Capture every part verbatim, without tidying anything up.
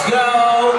go.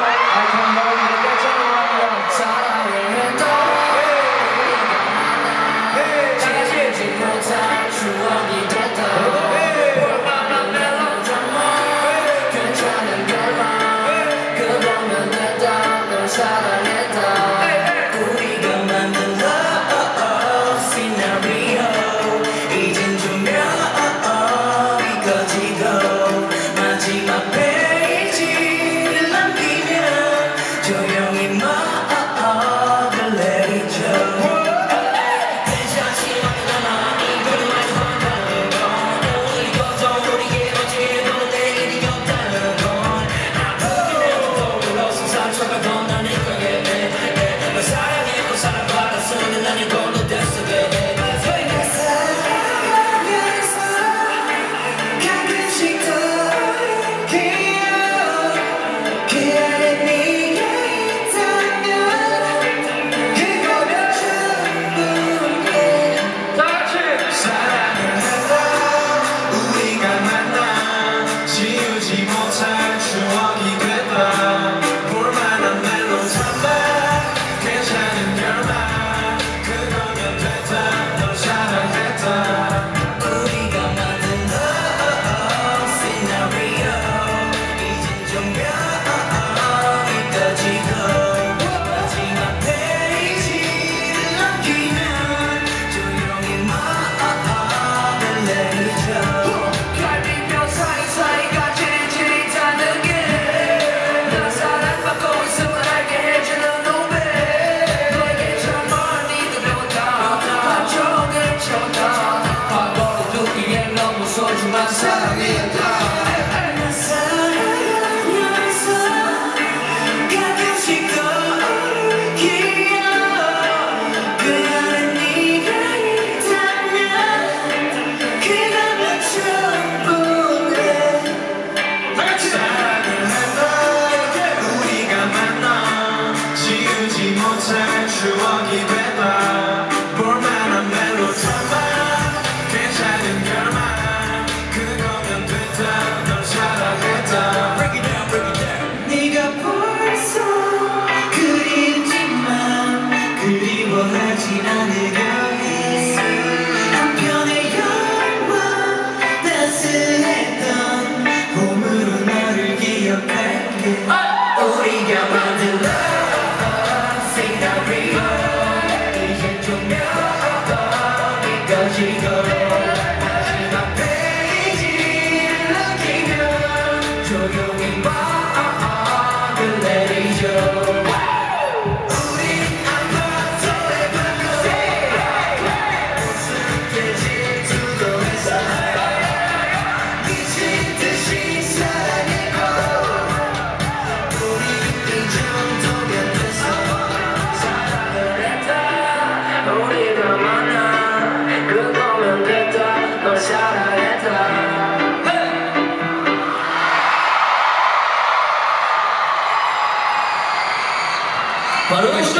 바로 가시죠.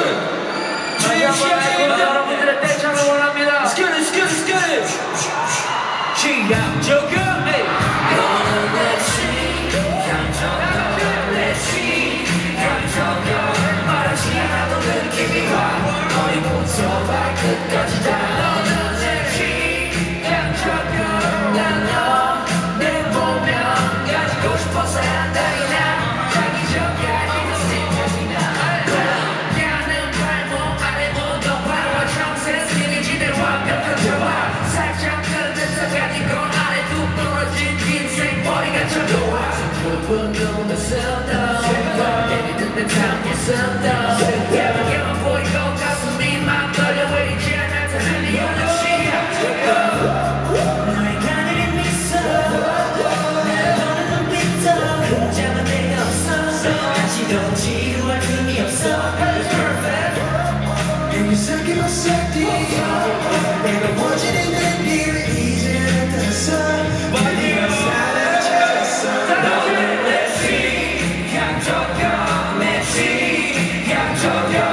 여러분들의 떼창을 원합니다. 스케일 스케일 스케일. 시작 조금. 너는 내 심장처럼 내 심장처럼 말하지 않아도 느낌이 와 머리부터 발끝까지 다 너는 내 심장처럼 난 너 내 보면 가지고 싶어서 한다 이나 자기 전까지 너 생각이 나 가는 발목 아래 모두 바로 청새 스키니지대 완벽한 조화 살짝 끄덕 가진 건 아래 뚝 떨어진 인생 머리가 쳐도와 좁은 눈을 쓴다 내리는 듯한 모습다 야만게만 보이고 가슴이 막 떨려 왜 이제 나타난 이유는 시작 너의 가늘인 미소 내 보는 눈빛도 혼자만 내가 없어 같이도 지루할 틈이 없어 It's perfect And you suck it, I suck it. 내가 원치는 일을 이제는 떴어. 네가 사라졌어. 너는 내 심장처럼 내 심장처럼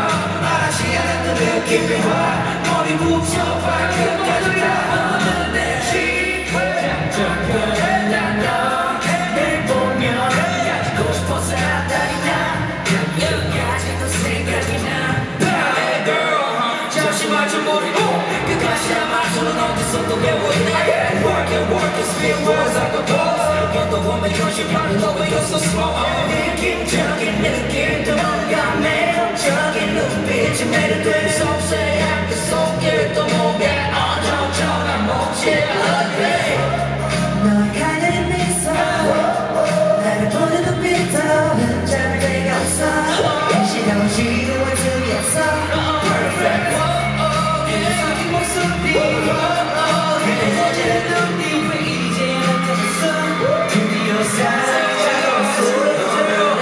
또 배워 있네 Work and work and spit words like a boss 어떤 보면 현실판은 너왜 you're so small 느낌적인 느낌 도망가 매력적인 눈빛이 매력된 속세한 그 속에 또 목에 어정쩡한 몸짓 너의 가녀린 미소 나를 보는 눈빛도 흠잡을 데가 없어 일시라고 지루할 틈이 없어 Perfect 그대 속인 목소리 그대 거짓의 눈빛 왜 이제 나타났어 드디어 사랑이 차가웠어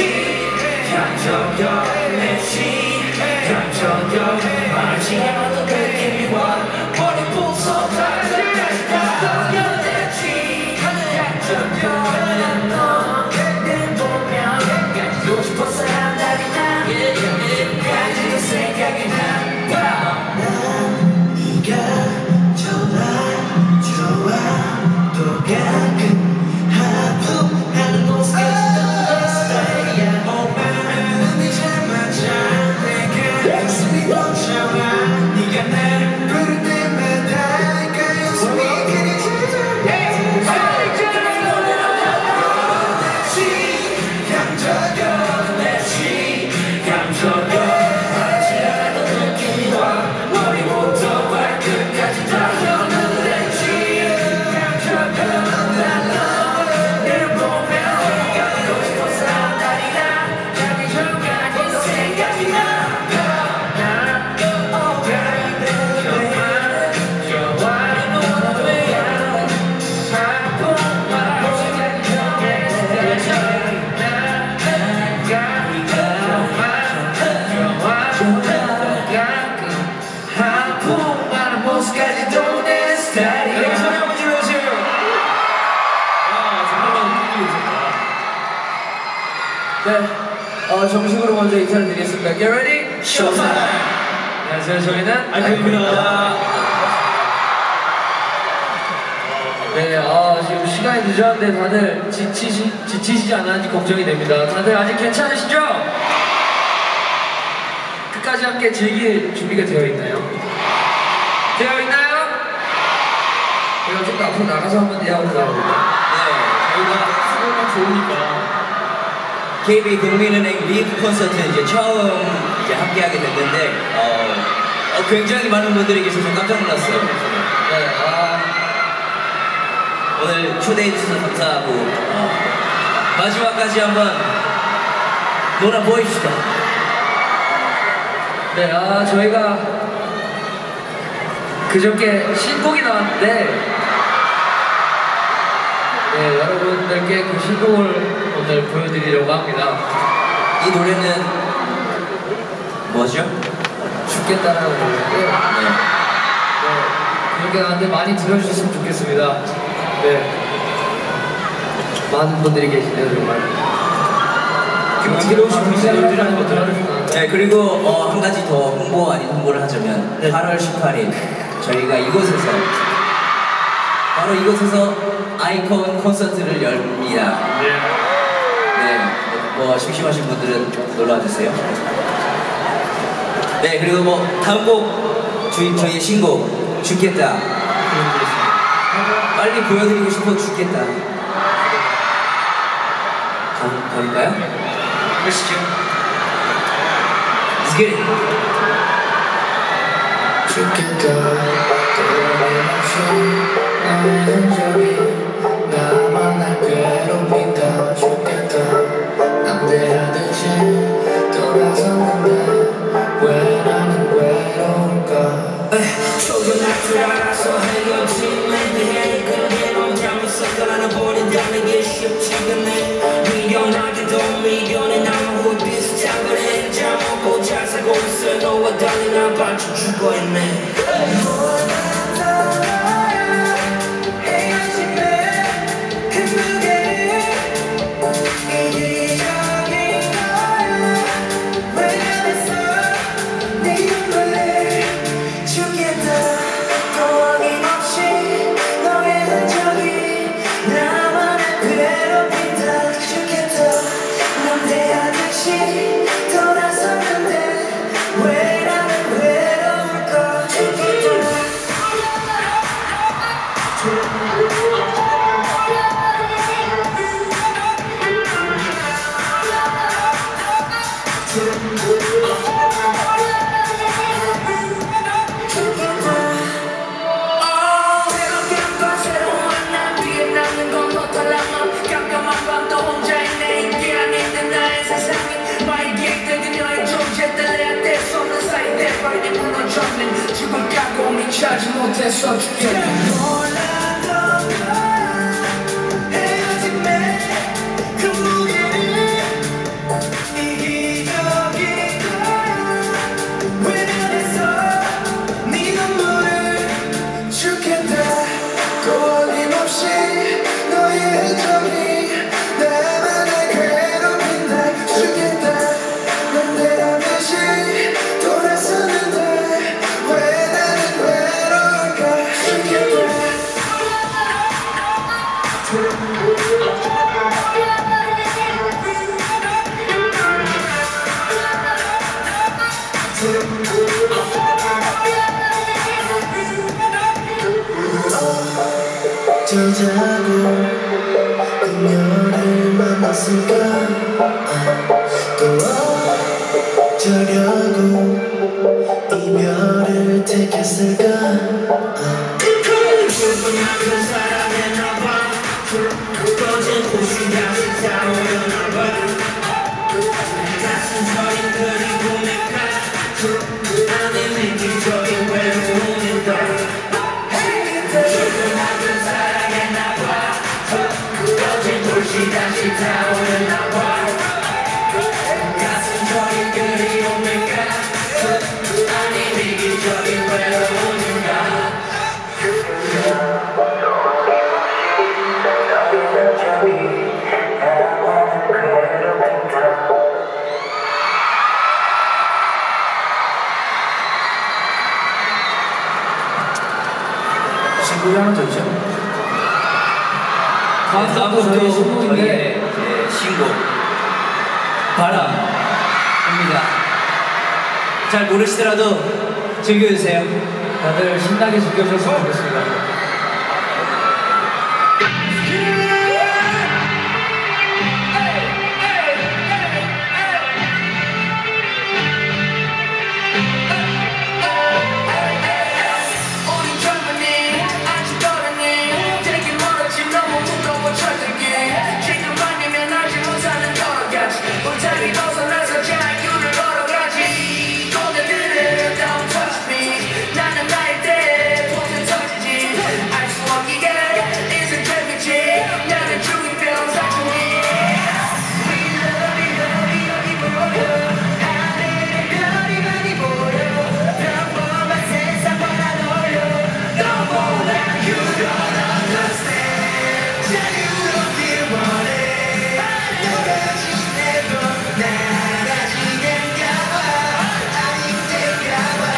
향정적 내쉬 향정적 말하지 않아도 느낌이 와 머리 부서 다시 다 여대지 향정적 넌내 보면 가지고 싶어서 한 달이 나 가지고 생각이 나 네가 좋아 좋아 또 가끔 하품하는 모습까지 넌내 스타일이야 오빠는 눈이 잘 맞아 내가 가슴이 벅차와 네가 날 부를 때마다 가슴이 그리 찾아 향정적 내쉬 향정적 말하지 않아도 느낌이 와 머리부터 발끝까지 다 연결되지 향정적 나를 보면 가고 싶어서 한 달이 나 가기 전까지도 생각이 나 나, baby, 정말 좋아하는 너야 아픔 말하지 않게 모습까지도 내 스타일이야. 여러분 소리 한번 질러주세요. 아 잠깐만 웃기고 있었다. 네, 어, 정식으로 먼저 인사를 드리겠습니다. Get ready? Showtime. 안녕하세요. 저희는 아이콘입니다. 네, 아, 지금 시간이 늦었는데 다들 지치시, 지치시지 않았는지 걱정이 됩니다. 다들 아직 괜찮으시죠? 끝까지 함께 즐길 준비가 되어 있나요? 되어 있나요? 제가 좀 더 앞으로 나가서 한번 대화해보자. 네, 저희가 수고가 좋으니까. 케이비 국민은행 리브 콘서트 이제 처음 이제 함께하게 됐는데 어, 어, 굉장히 많은 분들이 계셔서 깜짝 놀랐어요. 네, 아, 오늘 초대해 주셔서 감사하고 어, 마지막까지 한번 놀아 보입시다. 네, 아, 저희가 그저께 신곡이 나왔는데, 네, 여러분들께 그 신곡을 오늘 보여드리려고 합니다. 이 노래는 뭐죠? 죽겠다라는 노래인데, 네. 네, 그렇게 나왔는데 많이 들어주셨으면 좋겠습니다. 네, 많은 분들이 계시네요, 정말. 들어오신 분들을 한번 들어주시면. 네, 그리고 어, 한 가지 더 홍보 아닌 홍보를 하자면 네. 팔월 십팔일 저희가 이곳에서 바로 이곳에서 아이콘 콘서트를 열립니다. 네, 뭐 심심하신 분들은 놀러와 주세요. 네, 그리고 뭐 다음 곡 저희 저희의 신곡 죽겠다. 빨리 보여드리고 싶어 죽겠다. 가, 가볼까요? 보시죠. Let's get it. 죽겠다 떠올림없이 나의 흔적이 나만 날 괴롭힌다 죽겠다 남대하듯이 돌아섰는데 왜 나는 외로울까 초연할 줄 알아서 헤어짐에 대해 그대로 잠에서 깔아버린다는 게 쉽지가 않네 미련하게도 미련해 나무 비슷한 거래 잠 먹고 잘 살고 있어 너와 달리 난 반쯤 죽어있네 돌아섰는데 왜 나는 외로울까 죽겠다 맘을 깎고 미치지 못했어 죽겠네 몰랐던 거야 헤어짐에 그 무게를 이기적인 거야 외면해서 네 눈물을 죽겠다 끊임없이 너의 흔적이 나만을 괴롭힌다 죽겠다 난 대하듯이 돌아섰는데 왜 나는 외로울까 죽겠다 어쩌자고 그녀를 만났을까 또 어쩌려고 이별을 택했을까 그 사랑했나봐 꺼진 꽃이 다시 타오르나봐 가슴 서린 그리고 내가 아닌 획기적인 외로움인가 조그맣은 사랑했나봐 꺼진 꽃이 다시 타오르나봐 가슴 서린 그리움인가 아닌 획기적인 외로움인가 신곡이 하나 더 있죠? 다음 다음도 저희 곡도 신곡인데 저희의 이제 신곡 바람입니다. 잘 모르시더라도 즐겨주세요. 다들 신나게 즐겨주셨으면 좋겠습니다. 우리 젊은이 아직 어른이 되게 멀었지 너무 무거워 철들기 지금 아니면 알지 못하는 여러 가지 울타리 벗어나서 자유를 걸어가지 고개들을 Don't touch me 나는 나일 때 포트 터지지 알 수 없기에 인생 재밌지 나는 중이병 사춘기 We love you love you love you 보여 하늘에 별이 많이 보여 평범한 세상보다 놀려 너보다 you don't understand 자유롭길 원해 멀어지네도 나아지는가 봐 아닌데가 봐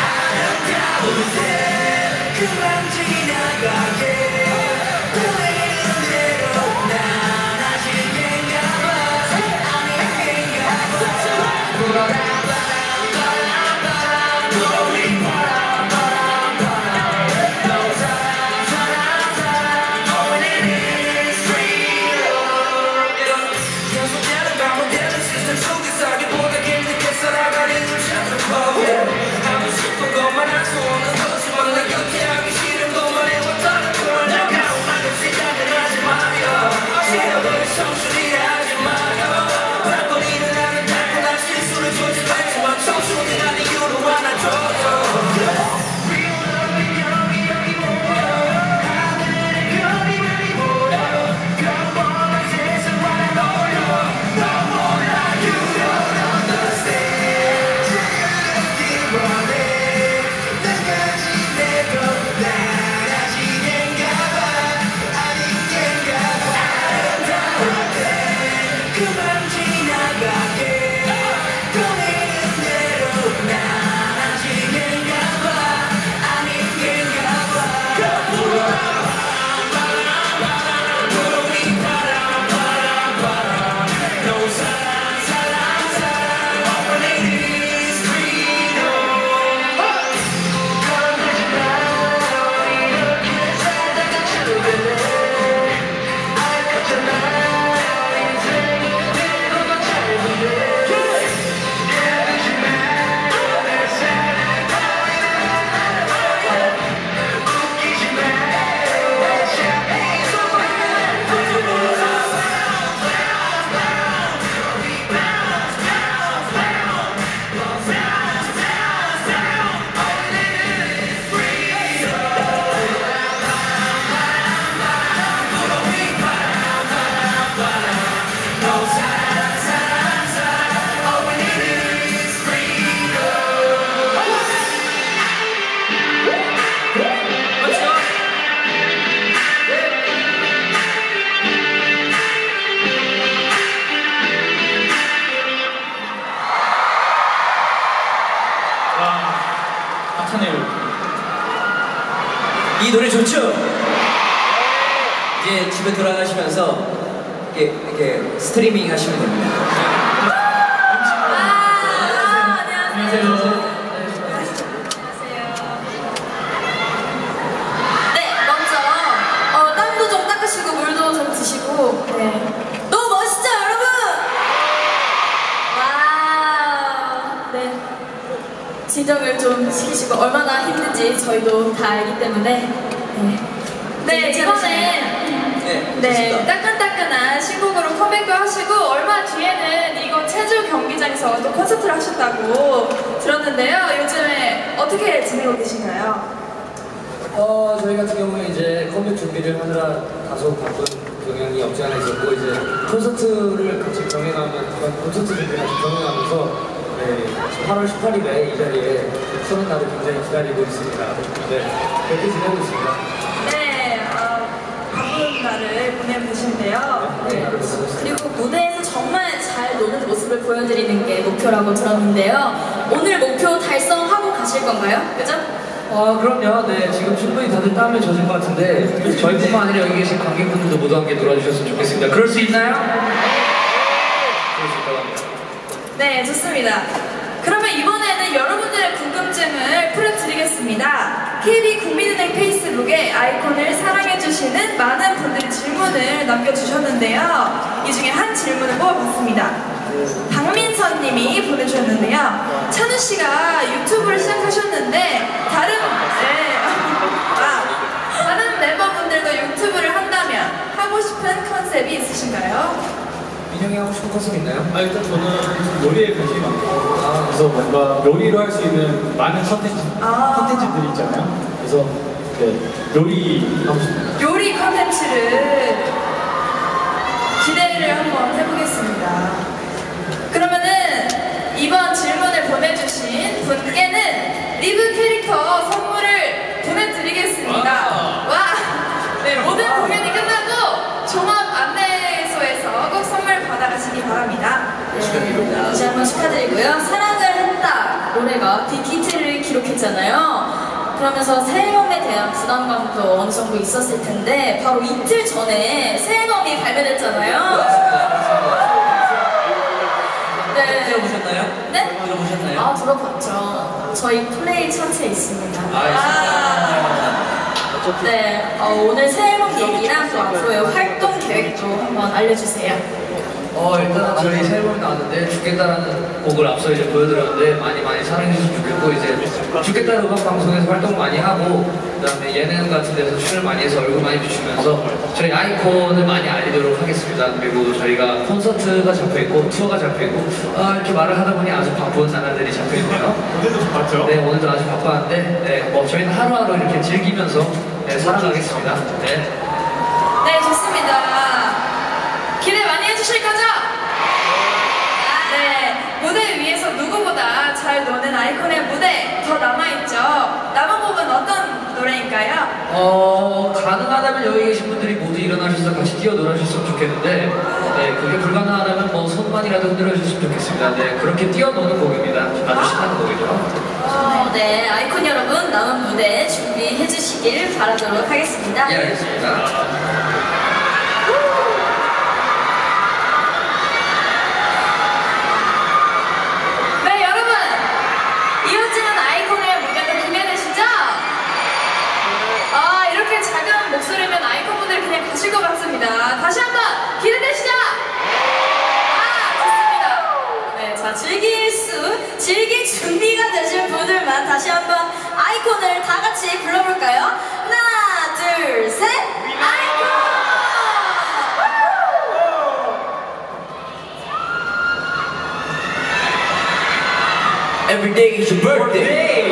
아름다운데 그만 지나가게 보이는 대로 나아지는가 봐 아닌데가 봐 바람 바람 바람 바람 blowing 바람 바람 바람 No 사랑 사랑 사랑 All it is 이 노래 좋죠? 이제 집에 돌아가시면서 이렇게, 이렇게 스트리밍 하시면 됩니다. 아, 안녕하세요. 안녕하세요. 네, 먼저 어, 땀도 좀 닦으시고 물도 좀 드시고. 네. 너무 멋있죠, 여러분? 와우. 네. 진정을 좀 시키시고 얼마나 힘든지 저희도 다 알기 때문에. 네. 네, 이번에 네, 네, 좋습니다. 따끈따끈한 신곡으로 컴백도 하시고 얼마 뒤에는 이거 체주 경기장에서 또 콘서트를 하셨다고 들었는데요. 요즘에 어떻게 지내고 계신가요? 어, 저희 같은 경우에 이제 컴백 준비를 하느라 다소 바쁜 경향이 없지 않아 있었고, 이제 콘서트를 같이 병행하면, 콘서트 준비를 같이 병행하면서, 네, 팔월 십팔일에 이 자리에 서는 날을 굉장히 기다리고 있습니다. 네, 그렇게 지내고 있습니다. 네, 어, 바쁜 날을 보내고 계신데요. 네, 네. 그렇습니다. 그리고 무대에서 정말 잘 노는 모습을 보여드리는 게 목표라고 들었는데요. 오늘 목표 달성하고 가실 건가요? 그죠? 아, 그럼요. 네, 지금 충분히 다들 땀에 젖은 것 같은데, 저희뿐만 아니라 여기 계신 관객분들도 모두 함께 놀아주셨으면 좋겠습니다. 그럴 수 있나요? 그럴 수 있다고 합니다. 네, 좋습니다. 그러면 이번에는 여러분들의 궁금증을 풀어드리겠습니다. 케이비 국민은행 페이스북에 아이콘을 사랑해주시는 많은 분들이 질문을 남겨주셨는데요. 이 중에 한 질문을 뽑아봤습니다. 박민선 님이 보내주셨는데요. 찬우 씨가 유튜브를 시작하셨는데 다른 네, 아, 다른 멤버분들도 유튜브를 한다면 하고 싶은 컨셉이 있으신가요? 민영이 하고 싶은 컨셉 있나요? 아, 일단 저는 좀 요리에 관심이 많고, 아, 그래서 뭔가 요리로 할 수 있는 많은 컨텐츠, 아. 컨텐츠들이 있잖아요. 그래서 네, 요리 하고 싶습니다. 요리 컨텐츠를 기대를 한번 해보겠습니다. 그러면은 이번 질문을 보내주신 분께는 리브 캐릭터 선물을 보내드리겠습니다. 와! 네, 모든 공연이 끝나고 종합 안내소에서 꼭 선물 받아가시기 바랍니다. 네, 축하드립니다. 다시 한번 축하드리고요. 사랑을 했다 노래가 빅히트를 기록했잖아요. 그러면서 새 앨범에 대한 부담감도 어느 정도 있었을 텐데 바로 이틀 전에 새 앨범이 발매됐잖아요. 네. 들어보셨나요? 네? 들어보셨나요? 아, 들어봤죠. 저희 플레이 차트에 있습니다. 아, 아, 네, 어, 오늘 새 앨범 얘기랑 또 앞으로의 활동 계획도 한번 알려주세요. 어, 일단 저희 새 앨범이 나왔는데 죽겠다라는 곡을 앞서 이제 보여드렸는데 많이 많이 사랑해주시면 좋겠고, 이제 죽겠다는 음악 방송에서 활동 많이 하고, 그 다음에 예능 같은 데서 출연 많이 해서 얼굴 많이 비추면서 저희 아이콘을 많이 알리도록 하겠습니다. 그리고 저희가 콘서트가 잡혀있고 투어가 잡혀있고, 아, 이렇게 말을 하다 보니 아주 바쁜 나날들이 잡혀있네요. 오늘도 바빴죠? 네, 오늘도 아주 바빴는데, 네, 뭐 저희는 하루하루 이렇게 즐기면서 네, 살아가겠습니다. 네. 네, 좋습니다. 기대 많이 해주실 거죠? 네, 무대 위에서 누구보다 잘 노는 아이콘의 무대 더 남아있죠. 남은 곡은 어떤 노래인가요? 어, 가능하다면 여기 계신 분들이 모두 일어나셔서 같이 뛰어 놀아주셨으면 좋겠는데, 네, 그게 불가능하다면 뭐 손만이라도 흔들어 주셨으면 좋겠습니다. 네, 그렇게 뛰어노는 곡입니다. 아주 신나는 곡이죠. 어, 네, 아이콘 여러분 남은 무대 준비해 주시길 바라도록 하겠습니다. 예, 알겠습니다. 네, 여러분 이어지는 아이콘의 무대도 기대되시죠? 아, 이렇게 작은 목소리면 아이콘분들 그냥 가실 것 같습니다. 다시 한번 기대되시죠? 아, 좋습니다. 네, 자, 즐길 수, 즐길 준비가 되신 분들만 다시 한번 아이콘을 다 같이 불러볼까요? 하나, 둘, 셋, 아이콘! Every day is your birthday.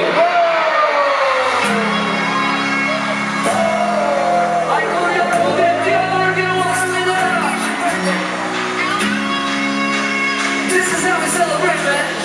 아이콘 여러분들 뛰어놀기를 원합니다. This is how we celebrate, man.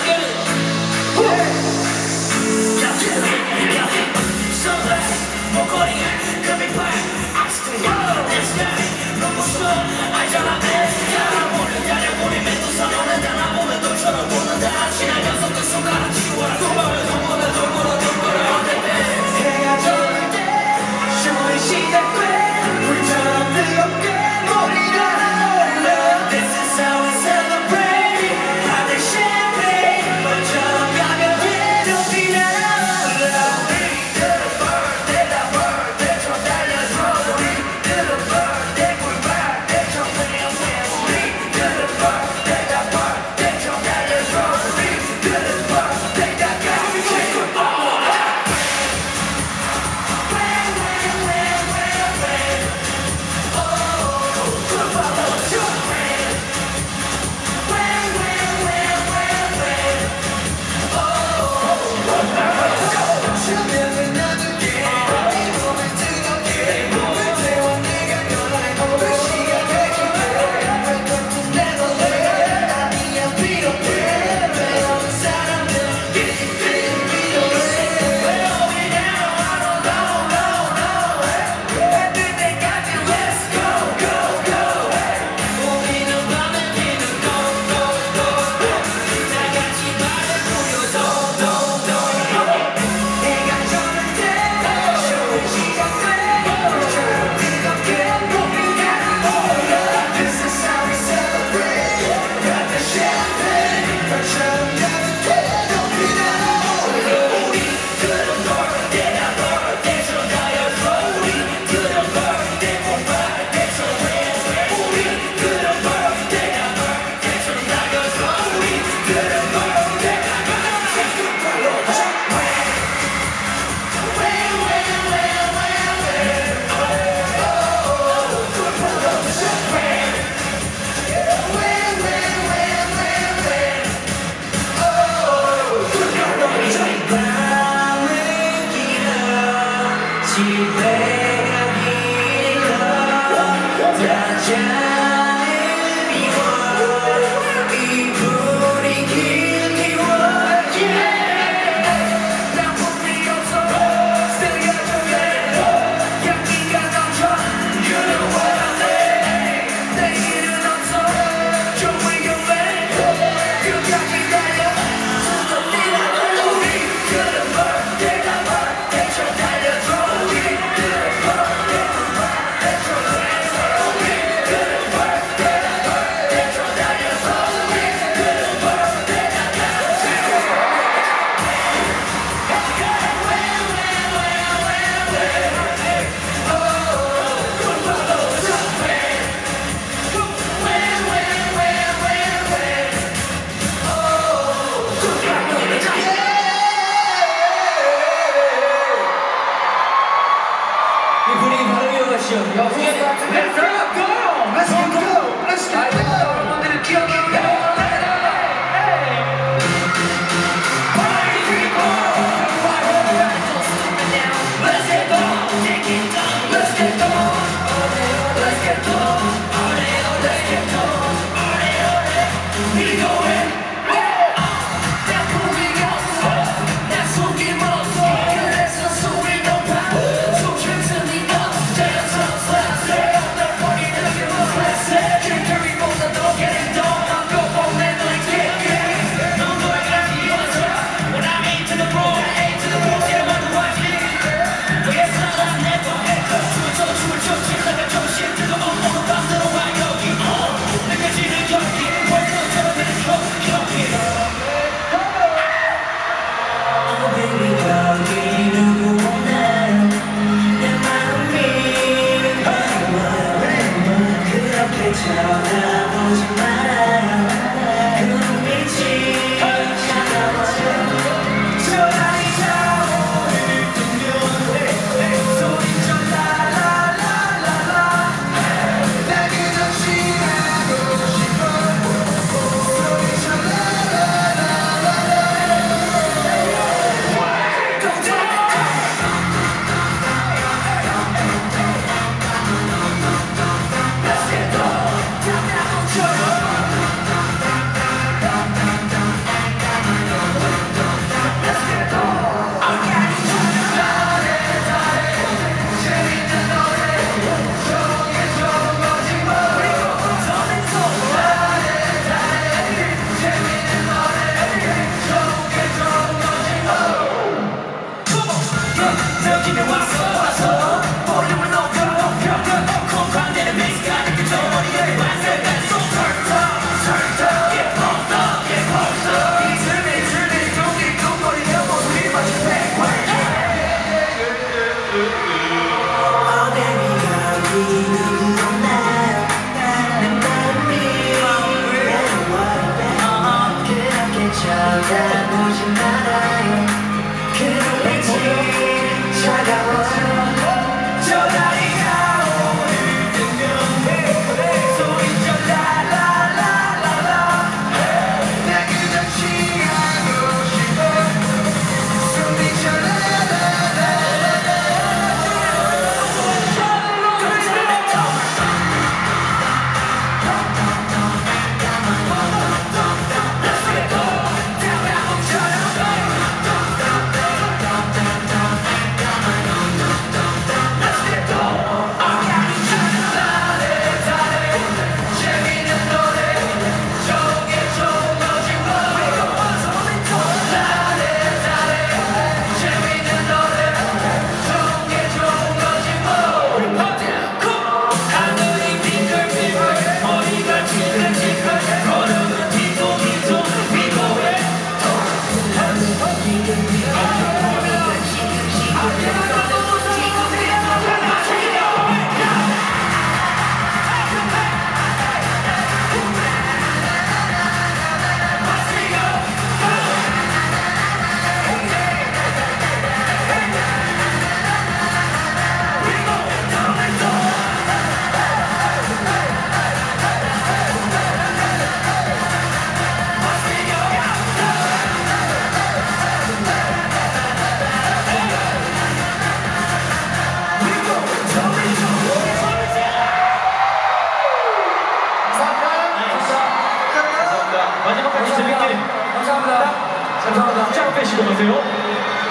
재밌게 감사합니다. 감사합니다. 쫙 빼시고 가세요.